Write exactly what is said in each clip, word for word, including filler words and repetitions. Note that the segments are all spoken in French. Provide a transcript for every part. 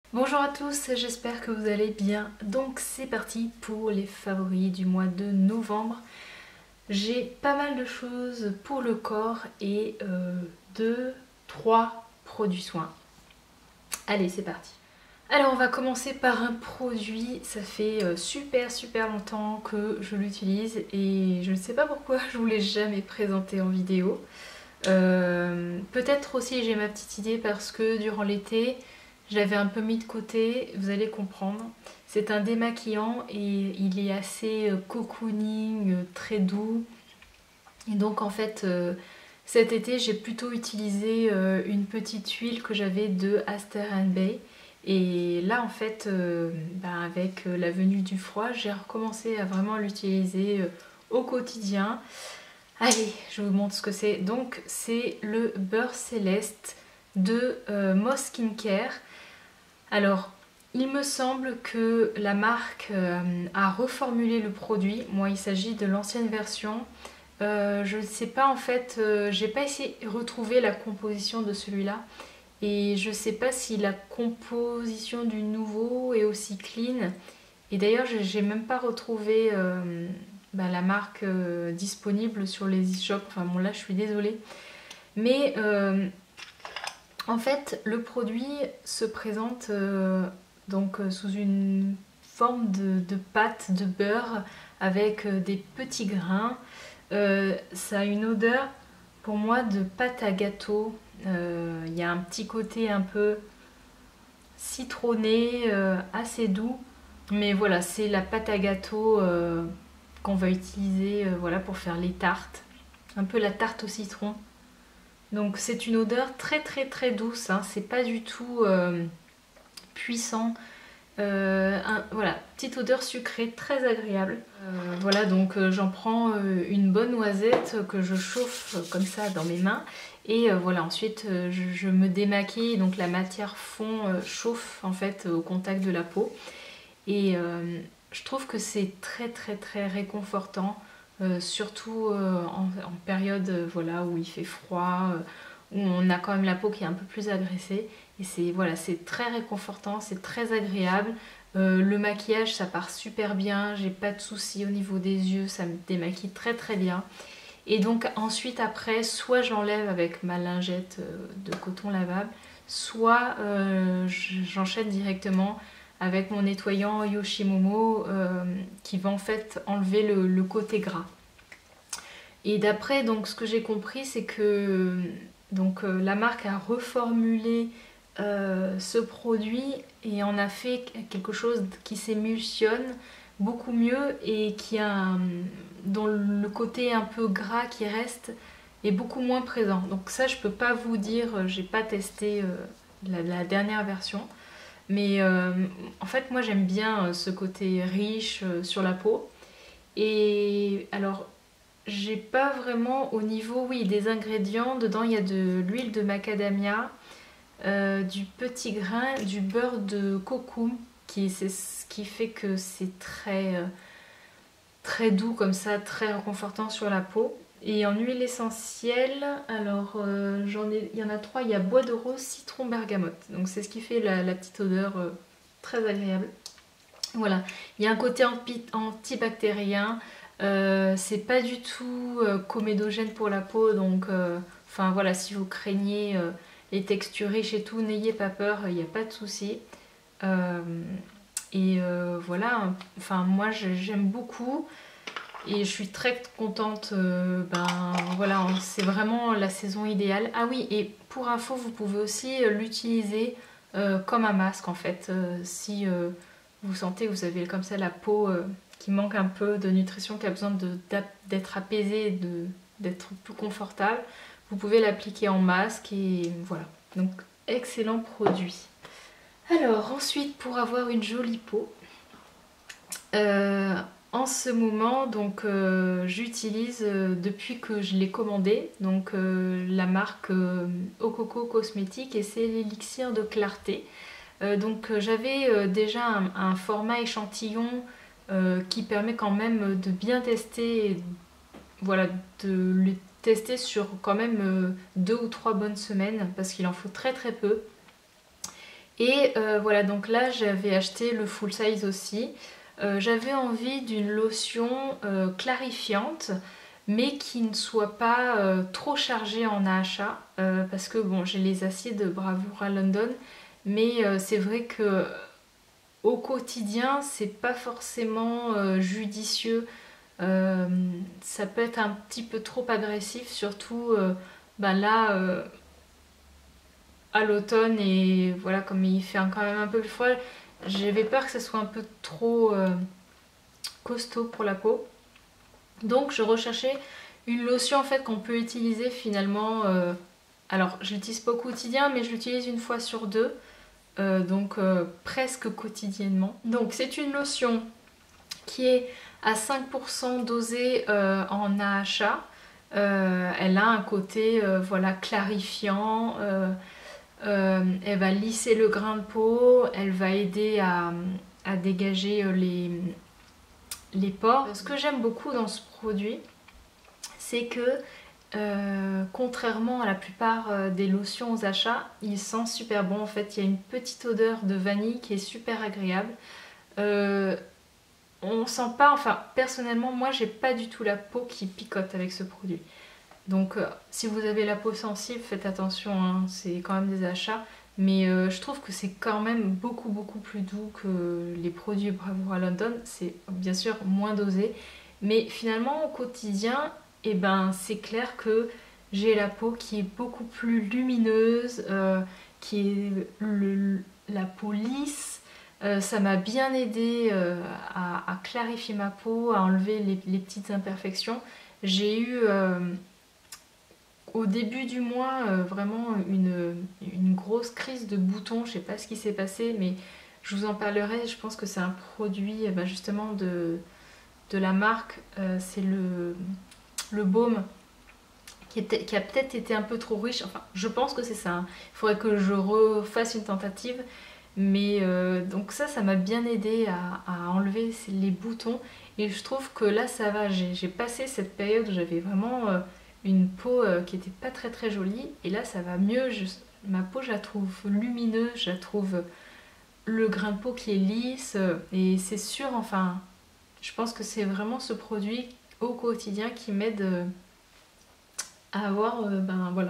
Bonjour à tous, j'espère que vous allez bien. Donc c'est parti pour les favoris du mois de novembre. J'ai pas mal de choses pour le corps et euh, deux, trois produits soins. Allez, c'est parti. Alors on va commencer par un produit, ça fait euh, super super longtemps que je l'utilise et je ne sais pas pourquoi je vous l'ai jamais présenté en vidéo. Euh, Peut-être aussi j'ai ma petite idée parce que durant l'été, je l'avais un peu mis de côté, vous allez comprendre. C'est un démaquillant et il est assez euh, cocooning, euh, très doux. Et donc en fait, euh, cet été, j'ai plutôt utilisé euh, une petite huile que j'avais de Aster and Bay. Et là, en fait, euh, bah, avec euh, la venue du froid, j'ai recommencé à vraiment l'utiliser euh, au quotidien. Allez, je vous montre ce que c'est. Donc, c'est le beurre céleste de euh, Moss Skincare. Alors, il me semble que la marque euh, a reformulé le produit. Moi, il s'agit de l'ancienne version. Euh, je ne sais pas en fait, euh, j'ai pas essayé de retrouver la composition de celui-là. Et je ne sais pas si la composition du nouveau est aussi clean. Et d'ailleurs, j'ai même pas retrouvé euh, bah, la marque euh, disponible sur les e-shops. Enfin bon, là, je suis désolée. Mais euh, en fait, le produit se présente euh, donc euh, sous une forme de, de pâte de beurre avec euh, des petits grains. Euh, ça a une odeur pour moi de pâte à gâteau. Euh, Il y a un petit côté un peu citronné, euh, assez doux. Mais voilà, c'est la pâte à gâteau euh, qu'on va utiliser euh, voilà, pour faire les tartes. Un peu la tarte au citron. Donc c'est une odeur très très très douce, hein. C'est pas du tout euh, puissant. Euh, un- voilà, petite odeur sucrée très agréable. Euh, voilà, donc euh, j'en prends euh, une bonne noisette que je chauffe euh, comme ça dans mes mains. Et euh, voilà, ensuite euh, je, je me démaquille, donc la matière fond euh, chauffe en fait au contact de la peau. Et euh, je trouve que c'est très très très réconfortant, euh, surtout euh, en, en période euh, voilà, où il fait froid, euh, où on a quand même la peau qui est un peu plus agressée. Et c'est voilà, c'est très réconfortant, c'est très agréable. Euh, le maquillage, ça part super bien, j'ai pas de soucis au niveau des yeux, ça me démaquille très très bien. Et donc ensuite après, soit j'enlève avec ma lingette euh, de coton lavable, soit euh, j'enchaîne directement avec mon nettoyant Yoshimomo euh, qui va en fait enlever le, le côté gras. Et d'après donc ce que j'ai compris, c'est que donc euh, la marque a reformulé euh, ce produit et en a fait quelque chose qui s'émulsionne beaucoup mieux et qui a un- dont le côté un peu gras qui reste est beaucoup moins présent. Donc ça je peux pas vous dire, j'ai pas testé euh, la, la dernière version. Mais euh, en fait, moi j'aime bien euh, ce côté riche euh, sur la peau. Et alors, j'ai pas vraiment au niveau, oui, des ingrédients. Dedans, il y a de l'huile de macadamia, euh, du petit grain, du beurre de coco, qui c'est ce qui fait que c'est très, euh, très doux comme ça, très réconfortant sur la peau. Et en huile essentielle, alors euh, j'en ai, il y en a trois. Il y a bois de rose, citron, bergamote. Donc c'est ce qui fait la, la petite odeur euh, très agréable. Voilà, il y a un côté anti- antibactérien, euh, c'est pas du tout euh, comédogène pour la peau, donc euh, enfin voilà, si vous craignez euh, les textures riches et tout, n'ayez pas peur, il n'y a pas de souci. Euh, et euh, voilà, enfin moi je- j'aime beaucoup et je suis très contente, euh, ben voilà, c'est vraiment la saison idéale. Ah oui, et pour info, vous pouvez aussi l'utiliser euh, comme un masque en fait, euh, si euh, vous sentez que vous avez comme ça la peau euh, qui manque un peu de nutrition, qui a besoin de- d'ap- d'être apaisée, de- d'être plus confortable, vous pouvez l'appliquer en masque et voilà. Donc excellent produit. Alors ensuite pour avoir une jolie peau, euh, en ce moment donc euh, j'utilise euh, depuis que je l'ai commandé donc euh, la marque euh, Okoko Cosmétique et c'est l'élixir de clarté. Euh, donc euh, j'avais euh, déjà un, un format échantillon euh, qui permet quand même de bien tester, et, voilà, de le tester sur quand même euh, deux ou trois bonnes semaines parce qu'il en faut très très peu. Et euh, voilà, donc là j'avais acheté le full size aussi. Euh, j'avais envie d'une lotion euh, clarifiante, mais qui ne soit pas euh, trop chargée en A H A, euh, parce que bon, j'ai les acides Bravura London, mais euh, c'est vrai que au quotidien, c'est pas forcément euh, judicieux. Euh, ça peut être un petit peu trop agressif, surtout euh, bah là euh, à l'automne, et voilà, comme il fait quand même un peu plus froid, j'avais peur que ça soit un peu trop euh, costaud pour la peau. Donc je recherchais une lotion en fait qu'on peut utiliser finalement. Euh, alors je l'utilise pas au quotidien, mais je l'utilise une fois sur deux, euh, donc euh, presque quotidiennement. Donc c'est une lotion qui est à cinq pour cent dosée euh, en A H A. Euh, elle a un côté euh, voilà, clarifiant. Euh, euh, elle va lisser le grain de peau. Elle va aider à, à dégager les, les pores. Ce que j'aime beaucoup dans ce produit, c'est que euh, contrairement à la plupart euh, des lotions aux achats, il sent super bon. En fait, il y a une petite odeur de vanille qui est super agréable. Euh, on sent pas, enfin personnellement, moi j'ai pas du tout la peau qui picote avec ce produit. Donc euh, si vous avez la peau sensible, faites attention, hein, c'est quand même des achats. Mais euh, je trouve que c'est quand même beaucoup beaucoup plus doux que les produits Bravura London. C'est bien sûr moins dosé. Mais finalement au quotidien, eh ben, c'est clair que j'ai la peau qui est beaucoup plus lumineuse, euh, qui est le, la peau lisse. Euh, ça m'a bien aidé euh, à, à clarifier ma peau, à enlever les, les petites imperfections. J'ai eu euh, au début du mois euh, vraiment une, une grosse crise de boutons. Je sais pas ce qui s'est passé, mais je vous en parlerai. Je pense que c'est un produit eh ben, justement de, de la marque. Euh, c'est le, le baume qui, était, qui a peut-être été un peu trop riche. Enfin, je pense que c'est ça. Hein. Il faudrait que je refasse une tentative. Mais euh, donc ça, ça m'a bien aidé à, à enlever les boutons. Et je trouve que là, ça va. J'ai passé cette période où j'avais vraiment euh, une peau euh, qui était pas très très jolie. Et là, ça va mieux. Je, ma peau, je la trouve lumineuse. Je la trouve le grain de peau qui est lisse. Et c'est sûr, enfin, je pense que c'est vraiment ce produit au quotidien qui m'aide euh, à avoir, euh, ben voilà...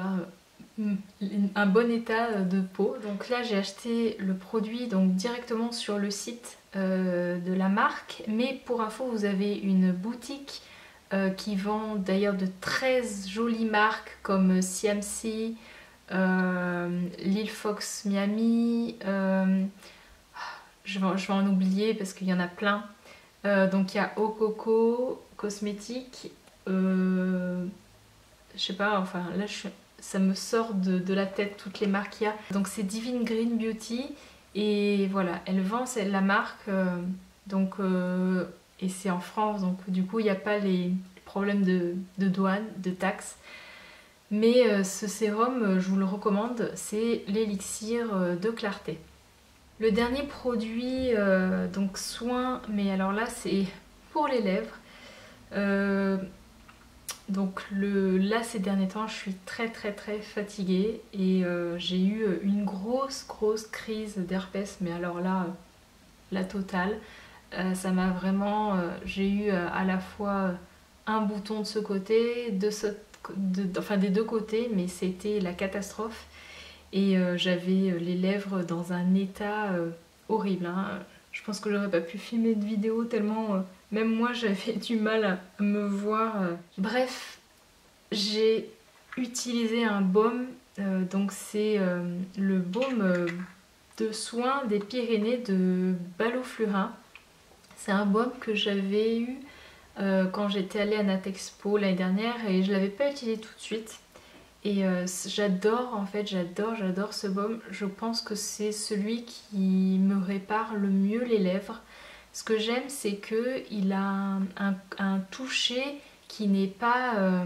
un bon état de peau. Donc là j'ai acheté le produit donc directement sur le site euh, de la marque, mais pour info vous avez une boutique euh, qui vend d'ailleurs de très jolies marques comme C M C, euh, Lil Fox Miami, euh, je, vais, je vais en oublier parce qu'il y en a plein. Euh, donc il y a Ococo Cosmétiques, euh, je sais pas, enfin là je suis ça me sort de, de la tête toutes les marques qu'il y a. Donc c'est Divine Green Beauty et voilà, elle vend la marque euh, donc euh, et c'est en France, donc du coup il n'y a pas les problèmes de, de douane, de taxes. Mais euh, ce sérum, je vous le recommande, c'est l'élixir de clarté. Le dernier produit, euh, donc soin, mais alors là c'est pour les lèvres. Euh, Donc le, là ces derniers temps je suis très très très fatiguée et euh, j'ai eu une grosse grosse crise d'herpès, mais alors là euh, la totale. Euh, ça m'a vraiment... Euh, j'ai eu euh, à la fois un bouton de ce côté, de ce, de, enfin des deux côtés, mais c'était la catastrophe et euh, j'avais les lèvres dans un état euh, horrible. Hein. Je pense que j'aurais pas pu filmer de vidéo tellement... Euh, même moi j'avais du mal à me voir. Bref, j'ai utilisé un baume, euh, donc c'est euh, le baume euh, de soin des Pyrénées de Baloflurin. C'est un baume que j'avais eu euh, quand j'étais allée à Natexpo l'année dernière et je ne l'avais pas utilisé tout de suite. Et euh, j'adore en fait, j'adore, j'adore ce baume. Je pense que c'est celui qui me répare le mieux les lèvres. Ce que j'aime, c'est qu'il a un, un, un toucher qui n'est pas... Euh,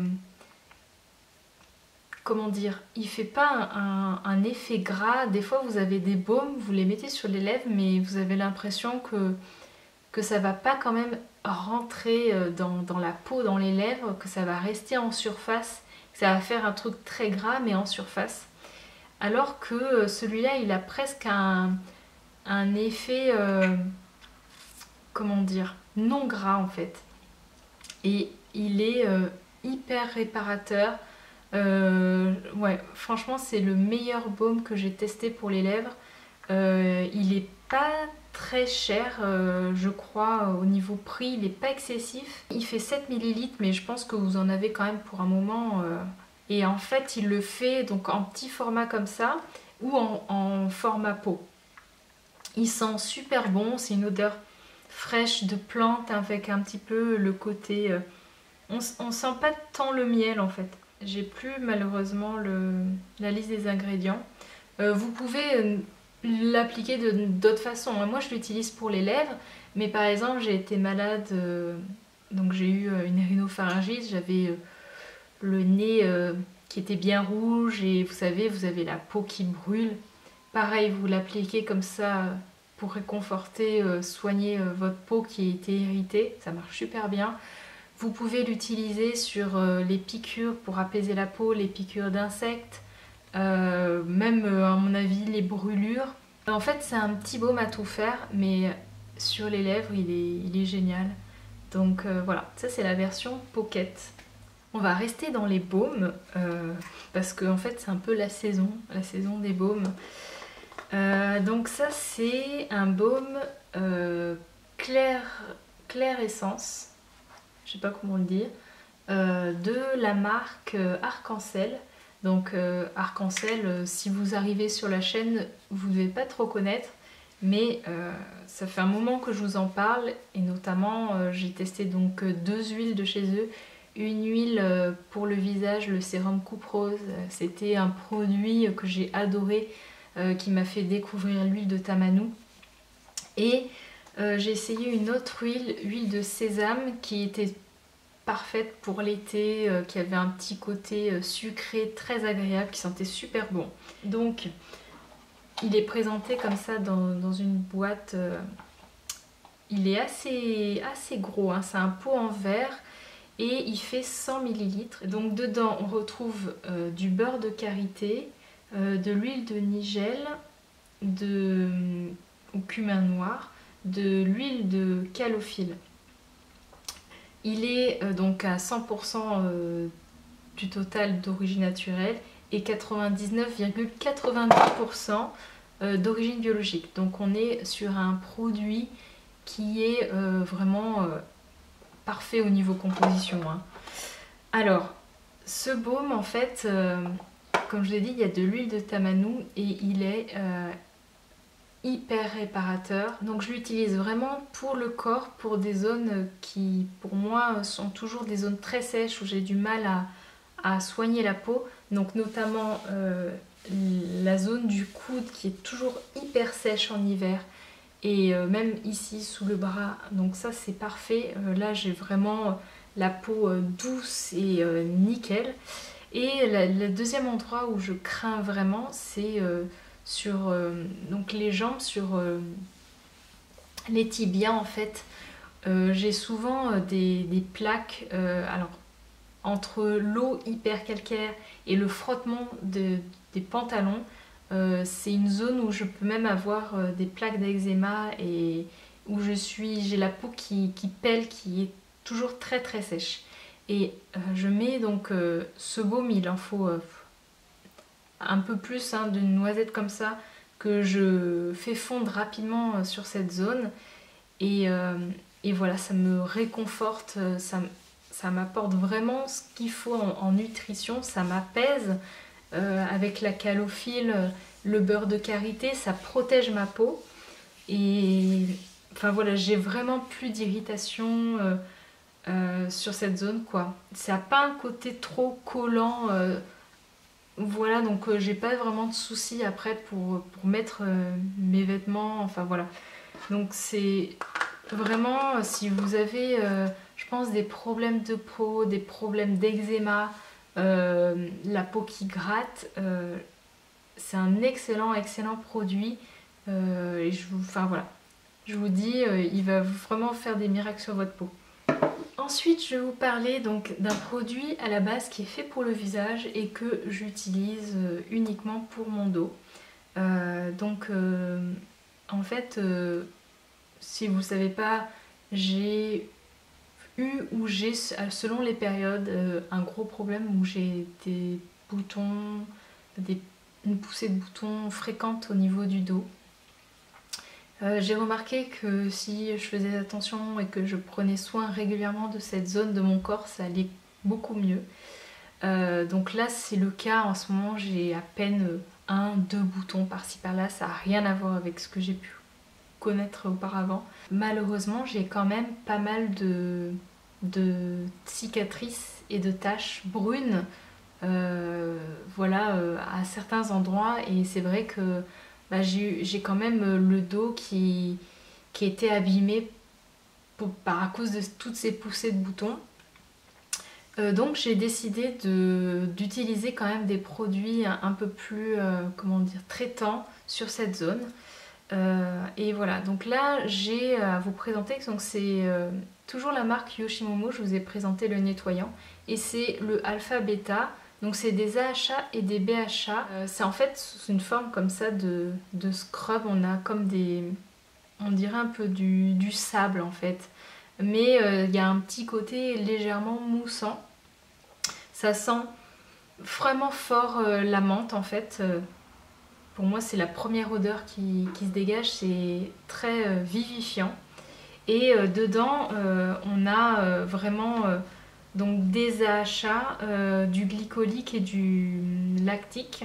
comment dire, il fait pas un, un effet gras. Des fois vous avez des baumes, vous les mettez sur les lèvres, mais vous avez l'impression que, que ça va pas quand même rentrer dans, dans la peau, dans les lèvres, que ça va rester en surface, que ça va faire un truc très gras mais en surface. alors que celui-là il a presque un, un effet, euh, comment dire, non gras en fait. Et il est euh, hyper réparateur. Euh, ouais, franchement c'est le meilleur baume que j'ai testé pour les lèvres. Euh, il est pas très cher, euh, je crois, au niveau prix, il est pas excessif. Il fait sept millilitres, mais je pense que vous en avez quand même pour un moment. Euh, et en fait, il le fait donc en petit format comme ça, ou en, en format pot. Il sent super bon, c'est une odeur fraîche de plante avec un petit peu le côté... Euh, on, on sent pas tant le miel en fait. J'ai plus malheureusement le, la liste des ingrédients. Euh, vous pouvez... Euh, l'appliquer d'autres façons. Moi je l'utilise pour les lèvres, mais par exemple j'ai été malade, euh, donc j'ai eu une rhinopharyngite, j'avais euh, le nez euh, qui était bien rouge et vous savez, vous avez la peau qui brûle. Pareil, vous l'appliquez comme ça pour réconforter, euh, soigner euh, votre peau qui était irritée, ça marche super bien. Vous pouvez l'utiliser sur euh, les piqûres pour apaiser la peau, les piqûres d'insectes. Euh, même euh, à mon avis les brûlures. En fait c'est un petit baume à tout faire, mais sur les lèvres il est, il est génial. Donc euh, voilà, ça c'est la version Pocket. On va rester dans les baumes euh, parce que en fait c'est un peu la saison, la saison des baumes. Euh, donc ça c'est un baume euh, clair, clair essence, je sais pas comment le dire, euh, de la marque Arc-en-Ciel. Donc euh, Arc-en-Ciel, euh, si vous arrivez sur la chaîne, vous ne devez pas trop connaître, mais euh, ça fait un moment que je vous en parle, et notamment euh, j'ai testé donc euh, deux huiles de chez eux. Une huile euh, pour le visage, le sérum Coupe Rose, c'était un produit que j'ai adoré, euh, qui m'a fait découvrir l'huile de Tamanou. Et euh, j'ai essayé une autre huile, huile de sésame, qui était parfaite pour l'été, euh, qui avait un petit côté euh, sucré très agréable, qui sentait super bon. Donc il est présenté comme ça dans, dans une boîte, euh, il est assez, assez gros, hein. C'est un pot en verre et il fait cent millilitres. Donc dedans on retrouve euh, du beurre de karité, euh, de l'huile de nigel, de, au cumin noir, de l'huile de calophylle. Il est euh, donc à cent pour cent euh, du total d'origine naturelle et quatre-vingt-dix-neuf virgule quatre-vingt-dix pour cent euh, d'origine biologique. Donc on est sur un produit qui est euh, vraiment euh, parfait au niveau composition, hein. Alors, ce baume en fait, euh, comme je l'ai dit, il y a de l'huile de Tamanou et il est euh, hyper réparateur. Donc je l'utilise vraiment pour le corps, pour des zones qui pour moi sont toujours des zones très sèches où j'ai du mal à, à soigner la peau. Donc notamment euh, la zone du coude qui est toujours hyper sèche en hiver. Et euh, même ici sous le bras, donc ça c'est parfait. Euh, là j'ai vraiment la peau euh, douce et euh, nickel. Et la, le deuxième endroit où je crains vraiment, c'est euh, sur euh, donc les jambes, sur euh, les tibias en fait. Euh, j'ai souvent euh, des, des plaques, euh, alors entre l'eau hyper calcaire et le frottement de, des pantalons, euh, c'est une zone où je peux même avoir euh, des plaques d'eczéma et où je suis, j'ai la peau qui, qui pèle, qui est toujours très très sèche. Et euh, je mets donc euh, ce baume, il en faut euh, un peu plus, hein, d'une noisette comme ça, que je fais fondre rapidement euh, sur cette zone. Et, euh, et voilà, ça me réconforte, ça, ça m'apporte vraiment ce qu'il faut en, en nutrition, ça m'apaise. Euh, avec la calophylle, le beurre de karité, ça protège ma peau. Et enfin voilà, j'ai vraiment plus d'irritation euh, euh, sur cette zone, quoi. Ça n'a pas un côté trop collant. Euh, voilà, donc euh, j'ai pas vraiment de soucis après pour, pour mettre euh, mes vêtements. Enfin voilà. Donc c'est vraiment, si vous avez, euh, je pense, des problèmes de peau, des problèmes d'eczéma, euh, la peau qui gratte, euh, c'est un excellent, excellent produit. Euh, et je vous, enfin voilà, je vous dis, euh, il va vraiment faire des miracles sur votre peau. ensuite je vais vous parler donc d'un produit à la base qui est fait pour le visage et que j'utilise uniquement pour mon dos. Euh, donc euh, en fait, euh, si vous ne savez pas, j'ai eu ou j'ai selon les périodes euh, un gros problème où j'ai des boutons, des, une poussée de boutons fréquente au niveau du dos. Euh, j'ai remarqué que si je faisais attention et que je prenais soin régulièrement de cette zone de mon corps, ça allait beaucoup mieux. Euh, donc là c'est le cas en ce moment, j'ai à peine un, deux boutons par-ci par-là, ça n'a rien à voir avec ce que j'ai pu connaître auparavant. Malheureusement j'ai quand même pas mal de, de cicatrices et de taches brunes euh, voilà, euh, à certains endroits, et c'est vrai que bah, j'ai quand même le dos qui, qui était abîmé pour, par, à cause de toutes ces poussées de boutons. Euh, donc j'ai décidé d'utiliser quand même des produits un, un peu plus, euh, comment dire, traitants sur cette zone. Euh, et voilà, donc là j'ai à vous présenter, donc c'est euh, toujours la marque Yoshimomo, je vous ai présenté le nettoyant, et c'est le Alpha Beta. Donc c'est des A H A et des B H A. Euh, c'est en fait sous une forme comme ça de, de scrub. On a comme des... on dirait un peu du, du sable en fait. Mais il euh, y a un petit côté légèrement moussant. Ça sent vraiment fort euh, la menthe en fait. Euh, pour moi c'est la première odeur qui, qui se dégage. C'est très euh, vivifiant. Et euh, dedans euh, on a euh, vraiment... Euh, donc des A H A, euh, du glycolique et du lactique.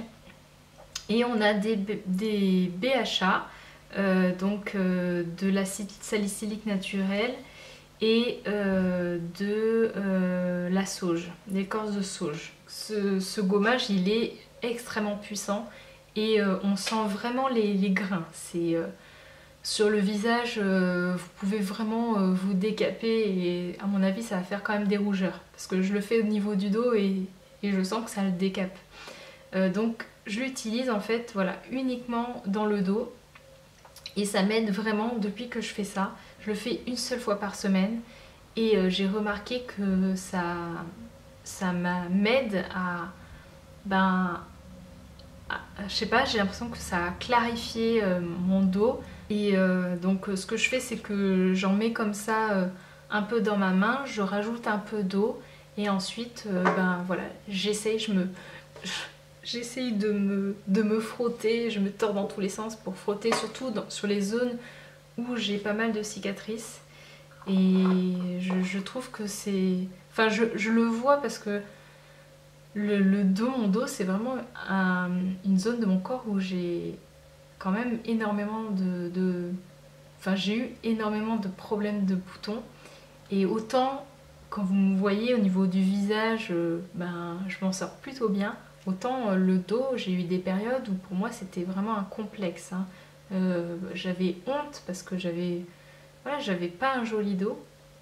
Et on a des, des B H A, euh, donc euh, de l'acide salicylique naturel et euh, de euh, la sauge, l'écorce de sauge. Ce, ce gommage, il est extrêmement puissant et euh, on sent vraiment les, les grains. C'est... Euh, Sur le visage, euh, vous pouvez vraiment euh, vous décaper et à mon avis ça va faire quand même des rougeurs. Parce que je le fais au niveau du dos et, et je sens que ça le décape. Euh, donc je l'utilise en fait voilà, uniquement dans le dos. Et ça m'aide vraiment depuis que je fais ça. Je le fais une seule fois par semaine. Et euh, j'ai remarqué que ça, ça m'aide à... Ben, à, je sais pas, j'ai l'impression que ça a clarifié euh, mon dos. Et euh, donc ce que je fais, c'est que j'en mets comme ça euh, un peu dans ma main, je rajoute un peu d'eau et ensuite euh, ben voilà, j'essaye, je me j'essaye de me, de me frotter, je me tords dans tous les sens pour frotter, surtout dans, sur les zones où j'ai pas mal de cicatrices. Et je, je trouve que c'est... Enfin je, je le vois parce que le, le dos, mon dos, c'est vraiment un, une zone de mon corps où j'ai quand même énormément de, de... Enfin j'ai eu énormément de problèmes de boutons. Et autant quand vous me voyez au niveau du visage, euh, ben, je m'en sors plutôt bien. Autant euh, le dos, j'ai eu des périodes où pour moi c'était vraiment un complexe. Hein. Euh, j'avais honte parce que j'avais voilà, j'avais pas un joli dos.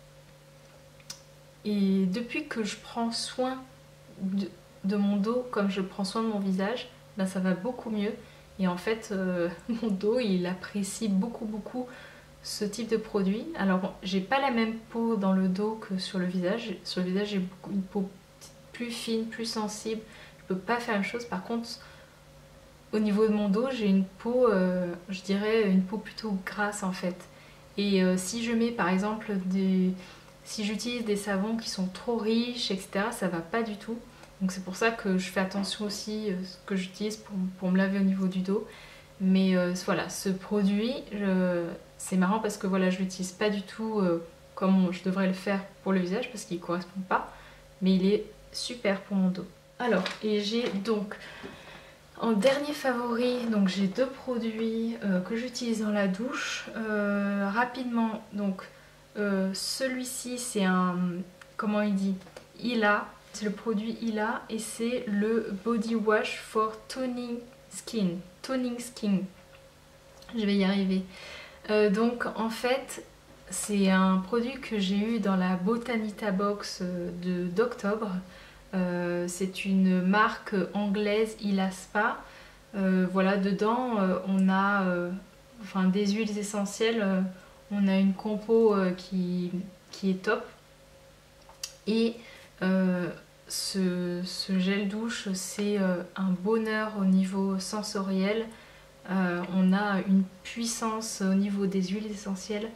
Et depuis que je prends soin de, de mon dos comme je prends soin de mon visage, ben, ça va beaucoup mieux. Et en fait, euh, mon dos, il apprécie beaucoup, beaucoup ce type de produit. Alors, bon, j'ai pas la même peau dans le dos que sur le visage. Sur le visage, j'ai une peau plus fine, plus sensible. Je peux pas faire la même chose. Par contre, au niveau de mon dos, j'ai une peau, euh, je dirais, une peau plutôt grasse en fait. Et euh, si je mets par exemple des... Si j'utilise des savons qui sont trop riches, et cetera, ça va pas du tout. Donc c'est pour ça que je fais attention aussi à ce que j'utilise pour, pour me laver au niveau du dos. Mais euh, voilà, ce produit, c'est marrant parce que voilà, je l'utilise pas du tout euh, comme je devrais le faire pour le visage parce qu'il correspond pas. Mais il est super pour mon dos. Alors, et j'ai donc en dernier favori, donc j'ai deux produits euh, que j'utilise dans la douche. Euh, rapidement, donc euh, celui-ci c'est un, comment il dit, Ila. C'est le produit Ila et c'est le Body Wash for Toning Skin. Toning Skin. Je vais y arriver. Euh, donc en fait, c'est un produit que j'ai eu dans la Botanita Box de d'octobre. Euh, c'est une marque anglaise, Ila Spa. Euh, voilà, dedans euh, on a euh, enfin, des huiles essentielles. Euh, on a une compo euh, qui, qui est top. Et euh, ce, ce gel douche, c'est euh, un bonheur au niveau sensoriel. Euh, on a une puissance au niveau des huiles essentielles.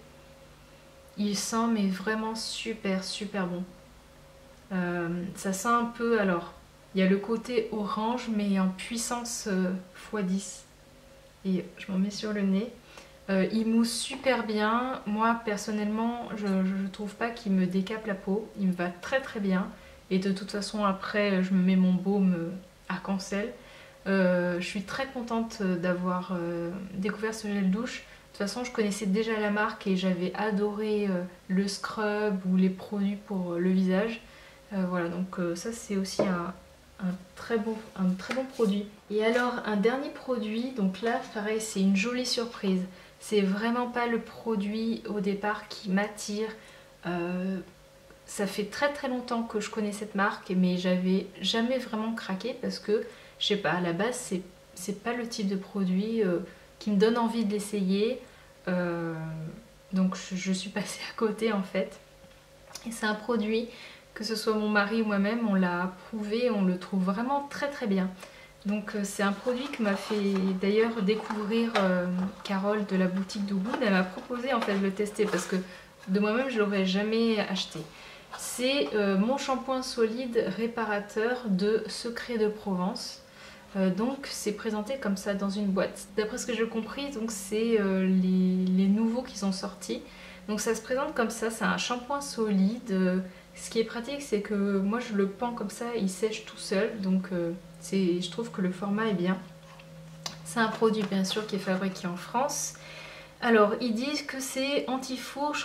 Il sent mais vraiment super super bon. Euh, ça sent un peu, alors il y a le côté orange mais en puissance euh, fois dix. Et je m'en mets sur le nez. Euh, il mousse super bien. Moi personnellement je ne trouve pas qu'il me décape la peau. Il me va très très bien. Et de toute façon après je me mets mon baume arc-en-ciel. Euh, je suis très contente d'avoir euh, découvert ce gel douche. De toute façon je connaissais déjà la marque et j'avais adoré euh, le scrub ou les produits pour le visage. Euh, voilà, donc euh, ça c'est aussi un, un, très bon, un très bon produit. Et alors un dernier produit, donc là pareil c'est une jolie surprise. C'est vraiment pas le produit au départ qui m'attire. Euh, ça fait très très longtemps que je connais cette marque mais j'avais jamais vraiment craqué parce que je sais pas, à la base c'est c'est pas le type de produit euh, qui me donne envie de l'essayer. Euh, donc je, je suis passée à côté en fait. Et c'est un produit, que ce soit mon mari ou moi-même, on l'a approuvé, on le trouve vraiment très très bien. Donc euh, c'est un produit que m'a fait d'ailleurs découvrir euh, Carole de la boutique Dougoun. Elle m'a proposé en fait de le tester parce que de moi-même je l'aurais jamais acheté. C'est euh, mon shampoing solide réparateur de Secret de Provence. Euh, donc c'est présenté comme ça dans une boîte. D'après ce que j'ai compris, donc c'est euh, les, les nouveaux qui sont sortis. Donc ça se présente comme ça, c'est un shampoing solide. Euh, ce qui est pratique, c'est que moi je le pends comme ça, il sèche tout seul. Donc euh, je trouve que le format est bien. C'est un produit bien sûr qui est fabriqué en France. Alors ils disent que c'est anti-fourche,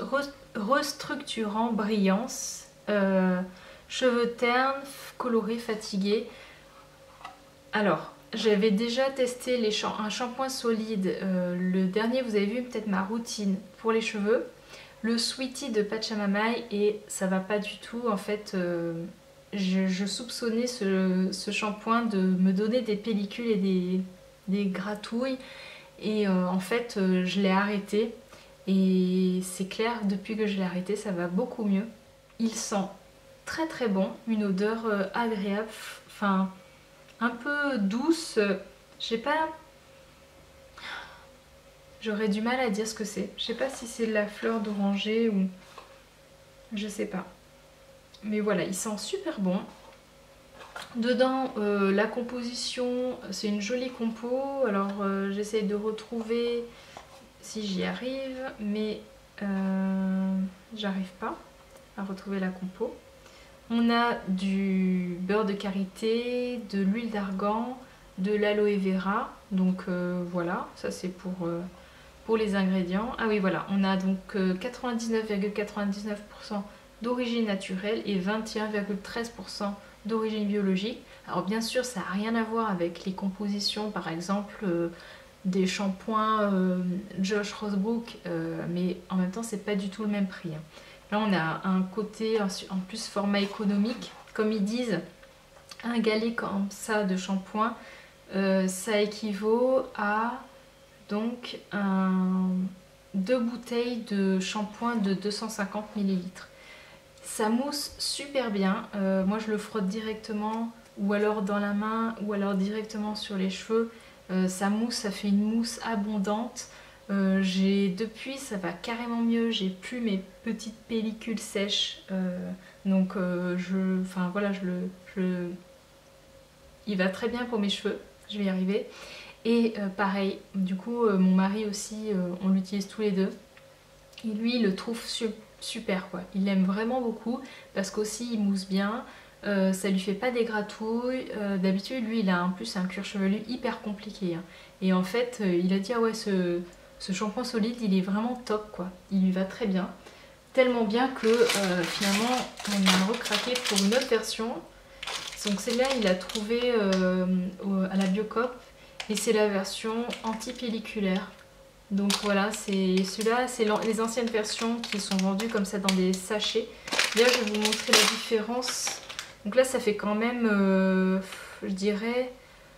restructurant, brillance, euh, cheveux ternes, colorés, fatigués. Alors, j'avais déjà testé les champ un shampoing solide. Euh, le dernier, vous avez vu peut-être ma routine pour les cheveux. Le Sweetie de Pachamamaï et ça va pas du tout. En fait, euh, je, je, soupçonnais ce, ce shampoing de me donner des pellicules et des, des gratouilles. Et euh, en fait, euh, je l'ai arrêté. Et c'est clair, depuis que je l'ai arrêté, ça va beaucoup mieux. Il sent très très bon, une odeur euh, agréable. Enfin, un peu douce, je sais pas, j'aurais du mal à dire ce que c'est. Je sais pas si c'est de la fleur d'oranger ou je sais pas. Mais voilà, il sent super bon. Dedans, euh, la composition, c'est une jolie compo. Alors euh, j'essaie de retrouver si j'y arrive, mais euh, j'arrive pas à retrouver la compo. On a du beurre de karité, de l'huile d'argan, de l'aloe vera. Donc euh, voilà, ça c'est pour, euh, pour les ingrédients. Ah oui voilà, on a donc euh, quatre-vingt-dix-neuf virgule quatre-vingt-dix-neuf pour cent d'origine naturelle et vingt et un virgule treize pour cent d'origine biologique. Alors bien sûr ça n'a rien à voir avec les compositions par exemple euh, des shampoings euh, Josh Rosebrook, euh, mais en même temps c'est pas du tout le même prix. Hein. Là, on a un côté en plus format économique. Comme ils disent, un galet comme ça de shampoing, euh, ça équivaut à donc un, deux bouteilles de shampoing de deux cent cinquante millilitres. Ça mousse super bien. Euh, moi, je le frotte directement ou alors dans la main ou alors directement sur les cheveux. Euh, ça mousse, ça fait une mousse abondante. Euh, j'ai depuis ça va carrément mieux, j'ai plus mes petites pellicules sèches, euh, donc euh, je, enfin voilà, je le, je, il va très bien pour mes cheveux, je vais y arriver. Et euh, pareil, du coup euh, mon mari aussi, euh, on l'utilise tous les deux. Et lui il le trouve su super quoi, il l'aime vraiment beaucoup parce qu'aussi il mousse bien. Euh, ça lui fait pas des gratouilles. Euh, d'habitude lui il a en plus un cuir chevelu hyper compliqué hein. Et en fait euh, il a dit ah ouais ce Ce shampoing solide, il est vraiment top quoi. Il lui va très bien. Tellement bien que euh, finalement, on a recraqué pour une autre version. Donc celle-là, il a trouvé euh, à la Biocoop. Et c'est la version anti-pelliculaire. Donc voilà, c'est celui-là, c'est les anciennes versions qui sont vendues comme ça dans des sachets. D'ailleurs, je vais vous montrer la différence. Donc là, ça fait quand même, euh, je dirais,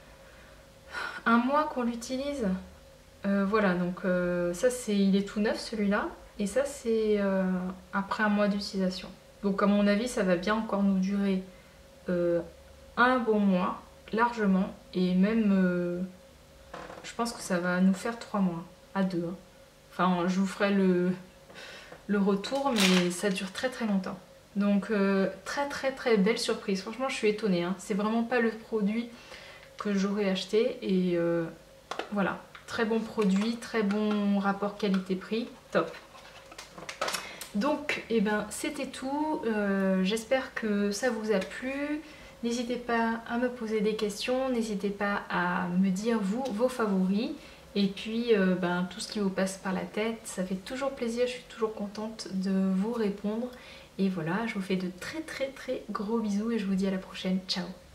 un mois qu'on l'utilise. Euh, voilà, donc euh, ça c'est, il est tout neuf celui-là, et ça c'est euh, après un mois d'utilisation. Donc à mon avis ça va bien encore nous durer euh, un bon mois, largement, et même euh, je pense que ça va nous faire trois mois, à deux. Hein. Enfin je vous ferai le, le retour, mais ça dure très très longtemps. Donc euh, très très très belle surprise, franchement je suis étonnée, hein. C'est vraiment pas le produit que j'aurais acheté et euh, voilà, très bon produit, très bon rapport qualité-prix, top. Donc eh ben, c'était tout, euh, j'espère que ça vous a plu. N'hésitez pas à me poser des questions, n'hésitez pas à me dire vous, vos favoris. Et puis euh, ben, tout ce qui vous passe par la tête, ça fait toujours plaisir, je suis toujours contente de vous répondre. Et voilà, je vous fais de très très très gros bisous et je vous dis à la prochaine, ciao.